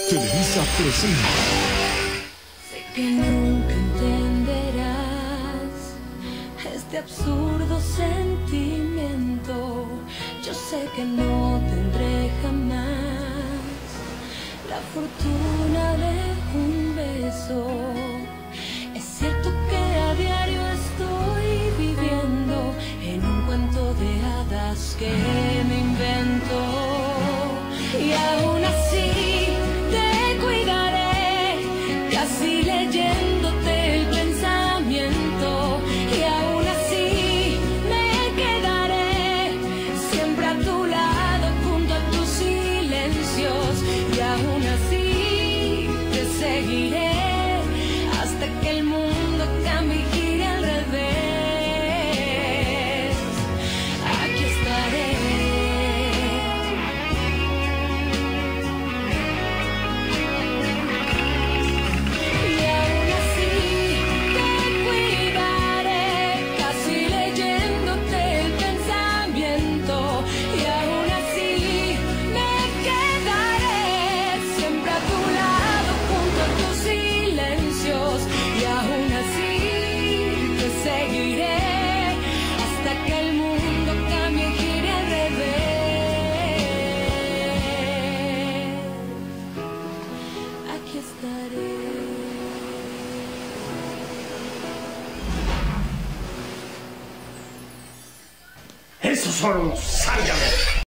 Televisa presenta. Sé que nunca entenderás este absurdo sentimiento. Yo sé que no tendré jamás la fortuna de un beso. Es cierto que a diario estoy viviendo en un cuento de hadas que me invento. Y aún así te cuidaré, casi leyéndote el pensamiento. Y aún así me quedaré siempre a tu lado, junto a tus silencios. Y aún así te seguiré hasta que el mundo cambie y gire al revés. Aquí estaré. Seguiré hasta que el mundo cambie y gire al revés. Aquí estaré. ¡Esos son los zánganos!